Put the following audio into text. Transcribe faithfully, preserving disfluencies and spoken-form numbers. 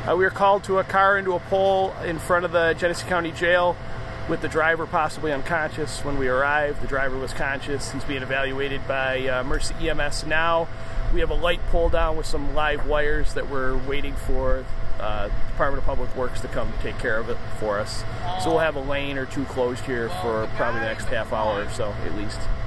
Uh, we were called to a car into a pole in front of the Genesee County Jail with the driver possibly unconscious. When we arrived, the driver was conscious. He's being evaluated by uh, Mercy E M S now. We have a light pull down with some live wires that we're waiting for uh, Department of Public Works to come take care of it for us. So we'll have a lane or two closed here for probably the next half hour or so at least.